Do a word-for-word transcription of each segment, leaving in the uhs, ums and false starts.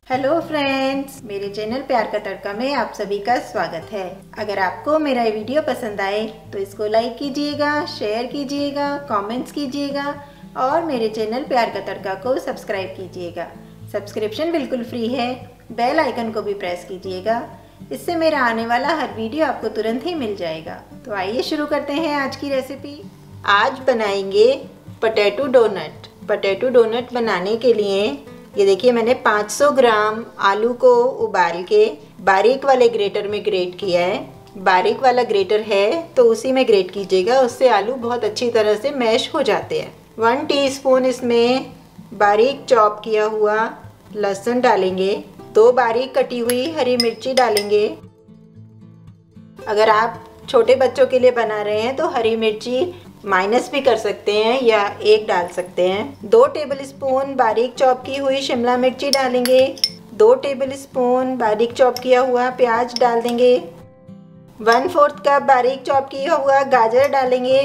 Hello friends, मेरे channel प्यार का तड़का में आप सभी का स्वागत है। अगर आपको मेरा ये वीडियो पसंद आए तो इसको लाइक कीजिएगा, शेयर कीजिएगा, कमेंट्स कीजिएगा और मेरे चैनल प्यार का तड़का को सब्सक्राइब कीजिएगा। सब्सक्रिप्शन बिल्कुल फ्री है, बेल आइकन को भी प्रेस कीजिएगा, इससे मेरा आने वाला हर वीडियो आपको तुरंत ही मिल जाएगा। तो आइए शुरू करते हैं आज की रेसिपी। आज बनाएंगे पोटैटो डोनट। पोटैटो डोनट बनाने के लिए ये देखिए मैंने पाँच सौ ग्राम आलू को उबाल के बारीक वाले ग्रेटर में ग्रेट किया है। बारीक वाला ग्रेटर है तो उसी में ग्रेट कीजिएगा, उससे आलू बहुत अच्छी तरह से मैश हो जाते हैं। वन टीस्पून इसमें बारीक चॉप किया हुआ लहसुन डालेंगे। दो बारीक कटी हुई हरी मिर्ची डालेंगे। अगर आप छोटे बच्चों के लिए बना रहे हैं तो हरी मिर्ची माइनस भी कर सकते हैं या एक डाल सकते हैं। दो टेबल स्पून बारीक चॉप की हुई शिमला मिर्ची डालेंगे। दो टेबल स्पून बारीक चॉप किया हुआ प्याज डाल देंगे। वन फोर्थ कप बारीक चॉप किया हुआ गाजर डालेंगे।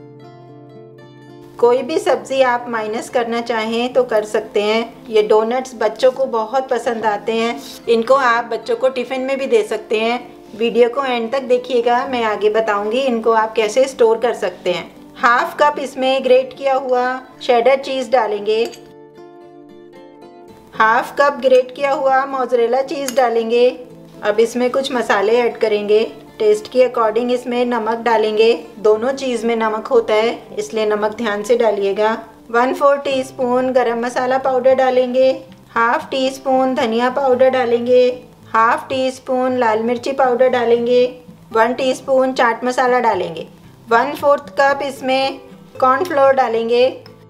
कोई भी सब्जी आप माइनस करना चाहें तो कर सकते हैं। ये डोनट्स बच्चों को बहुत पसंद आते हैं, इनको आप बच्चों को टिफ़िन में भी दे सकते हैं। वीडियो को एंड तक देखिएगा, मैं आगे बताऊंगी इनको आप कैसे स्टोर कर सकते हैं। हाफ कप इसमें ग्रेट किया हुआ शेडर चीज़ डालेंगे। हाफ कप ग्रेट किया हुआ मोज़रेला चीज़ डालेंगे। अब इसमें कुछ मसाले ऐड करेंगे। टेस्ट के अकॉर्डिंग इसमें नमक डालेंगे। दोनों चीज़ में नमक होता है, इसलिए नमक ध्यान से डालिएगा। One four teaspoon garam masala powder डालेंगे। हाफ टी स्पून धनिया पाउडर डालेंगे। हाफ टी स्पून लाल मिर्ची पाउडर डालेंगे। वन टीस्पून चाट मसाला डालेंगे। वन फोर्थ कप इसमें कॉर्नफ्लोर डालेंगे।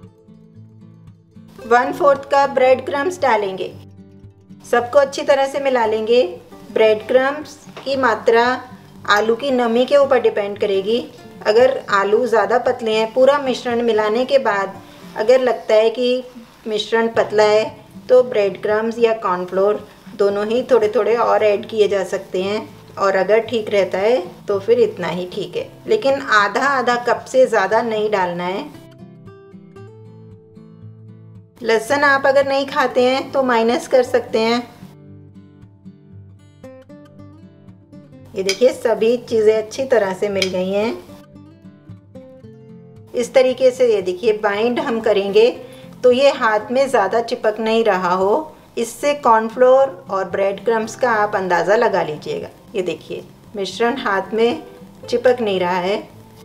One fourth cup bread crumbs डालेंगे। सबको अच्छी तरह से मिला लेंगे। ब्रेड क्रम्स की मात्रा आलू की नमी के ऊपर डिपेंड करेगी। अगर आलू ज़्यादा पतले हैं, पूरा मिश्रण मिलाने के बाद अगर लगता है कि मिश्रण पतला है तो ब्रेड क्रम्स या कॉर्नफ्लोर दोनों ही थोड़े थोड़े और ऐड किए जा सकते हैं, और अगर ठीक रहता है तो फिर इतना ही ठीक है, लेकिन आधा आधा कप से ज़्यादा नहीं डालना है। लहसुन आप अगर नहीं खाते हैं तो माइनस कर सकते हैं। ये देखिए सभी चीज़ें अच्छी तरह से मिल गई हैं। इस तरीके से ये देखिए बाइंड हम करेंगे तो ये हाथ में ज़्यादा चिपक नहीं रहा हो। इससे कॉर्नफ्लोर और ब्रेड क्रम्स का आप अंदाज़ा लगा लीजिएगा। ये देखिए मिश्रण हाथ में चिपक नहीं रहा है।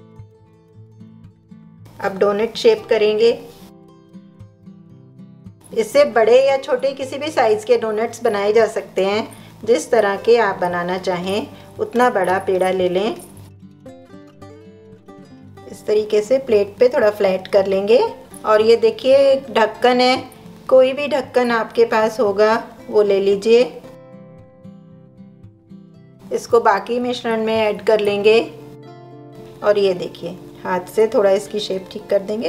अब डोनट शेप करेंगे। इससे बड़े या छोटे किसी भी साइज़ के डोनट्स बनाए जा सकते हैं। जिस तरह के आप बनाना चाहें उतना बड़ा पेड़ा ले लें। इस तरीके से प्लेट पे थोड़ा फ्लैट कर लेंगे। और ये देखिए ढक्कन है, कोई भी ढक्कन आपके पास होगा वो ले लीजिए। इसको बाकी मिश्रण में ऐड कर लेंगे और ये देखिए हाथ से थोड़ा इसकी शेप ठीक कर देंगे।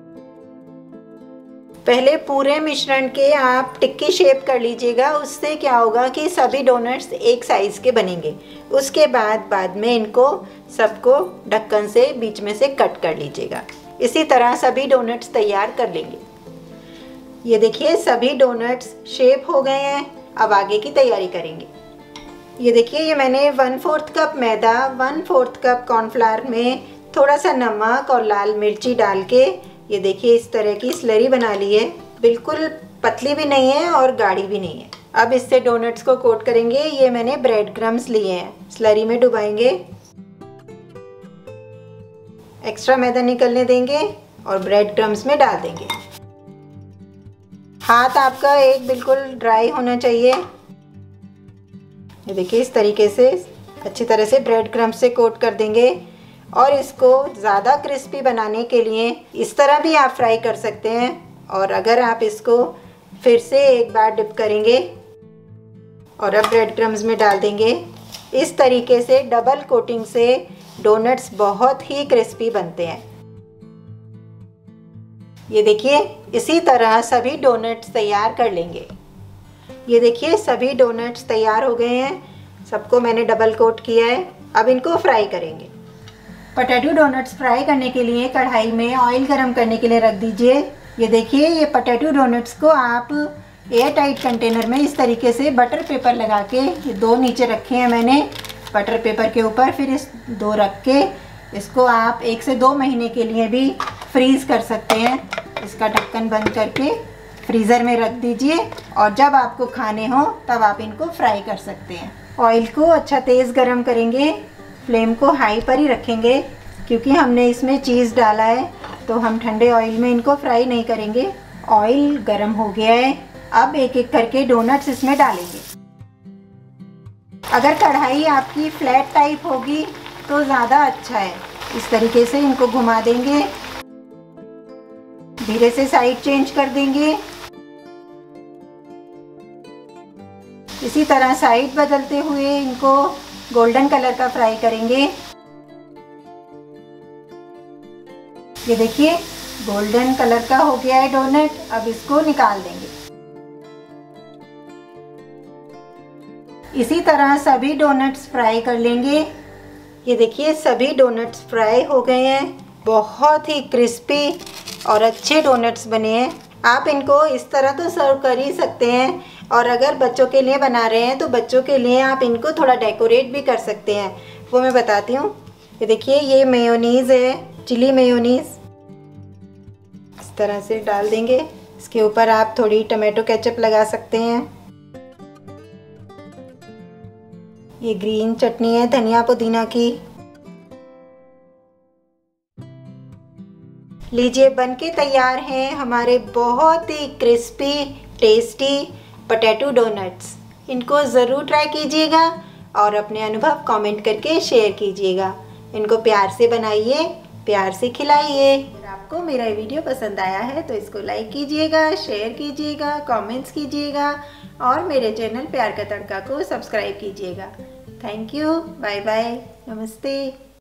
पहले पूरे मिश्रण के आप टिक्की शेप कर लीजिएगा, उससे क्या होगा कि सभी डोनट्स एक साइज के बनेंगे। उसके बाद बाद में इनको सबको ढक्कन से बीच में से कट कर लीजिएगा। इसी तरह सभी डोनट्स तैयार कर लेंगे। ये देखिए सभी डोनट्स शेप हो गए हैं। अब आगे की तैयारी करेंगे। ये देखिए ये मैंने वन फोर्थ कप मैदा, वन फोर्थ कप कॉर्नफ्लावर में थोड़ा सा नमक और लाल मिर्ची डाल के ये देखिए इस तरह की स्लरी बना ली है। बिल्कुल पतली भी नहीं है और गाढ़ी भी नहीं है। अब इससे डोनट्स को कोट करेंगे। ये मैंने ब्रेड क्रम्स लिए हैं, स्लरी में डुबाएंगे। एक्स्ट्रा मैदा निकलने देंगे और ब्रेड क्रम्स में डाल देंगे। हाथ आपका एक बिल्कुल ड्राई होना चाहिए। ये देखिए इस तरीके से अच्छी तरह से ब्रेड क्रम्स से कोट कर देंगे। और इसको ज़्यादा क्रिस्पी बनाने के लिए इस तरह भी आप फ्राई कर सकते हैं। और अगर आप इसको फिर से एक बार डिप करेंगे और अब ब्रेड क्रम्स में डाल देंगे। इस तरीके से डबल कोटिंग से डोनट्स बहुत ही क्रिस्पी बनते हैं। ये देखिए इसी तरह सभी डोनट्स तैयार कर लेंगे। ये देखिए सभी डोनट्स तैयार हो गए हैं। सबको मैंने डबल कोट किया है। अब इनको फ्राई करेंगे। पोटैटो डोनट्स फ्राई करने के लिए कढ़ाई में ऑयल गरम करने के लिए रख दीजिए। ये देखिए ये पोटैटो डोनट्स को आप एयर टाइट कंटेनर में इस तरीके से बटर पेपर लगा के, ये दो नीचे रखे हैं मैंने बटर पेपर के ऊपर, फिर इस दो रख के इसको आप एक से दो महीने के लिए भी फ्रीज कर सकते हैं। इसका ढक्कन बंद करके फ्रीज़र में रख दीजिए और जब आपको खाने हो तब आप इनको फ्राई कर सकते हैं। ऑयल को अच्छा तेज़ गरम करेंगे, फ्लेम को हाई पर ही रखेंगे क्योंकि हमने इसमें चीज़ डाला है, तो हम ठंडे ऑयल में इनको फ्राई नहीं करेंगे। ऑयल गरम हो गया है, अब एक एक करके डोनट्स इसमें डालेंगे। अगर कढ़ाई आपकी फ्लैट टाइप होगी तो ज़्यादा अच्छा है। इस तरीके से इनको घुमा देंगे, धीरे से साइड चेंज कर देंगे। इसी तरह साइड बदलते हुए इनको गोल्डन कलर का फ्राई करेंगे। ये देखिए गोल्डन कलर का हो गया है डोनट, अब इसको निकाल देंगे। इसी तरह सभी डोनट्स फ्राई कर लेंगे। ये देखिए सभी डोनट्स फ्राई हो गए हैं, बहुत ही क्रिस्पी और अच्छे डोनट्स बने हैं। आप इनको इस तरह तो सर्व कर ही सकते हैं, और अगर बच्चों के लिए बना रहे हैं तो बच्चों के लिए आप इनको थोड़ा डेकोरेट भी कर सकते हैं, वो मैं बताती हूँ। ये देखिए ये मेयोनीज़ है, चिली मेयोनीज़, इस तरह से डाल देंगे। इसके ऊपर आप थोड़ी टमाटो केचप लगा सकते हैं। ये ग्रीन चटनी है धनिया पुदीना की। लीजिए बनके तैयार हैं हमारे बहुत ही क्रिस्पी टेस्टी पोटैटो डोनट्स। इनको ज़रूर ट्राई कीजिएगा और अपने अनुभव कमेंट करके शेयर कीजिएगा। इनको प्यार से बनाइए, प्यार से खिलाइए। अगर आपको मेरा वीडियो पसंद आया है तो इसको लाइक कीजिएगा, शेयर कीजिएगा, कमेंट्स कीजिएगा और मेरे चैनल प्यार का तड़का को सब्सक्राइब कीजिएगा। थैंक यू, बाय बाय, नमस्ते।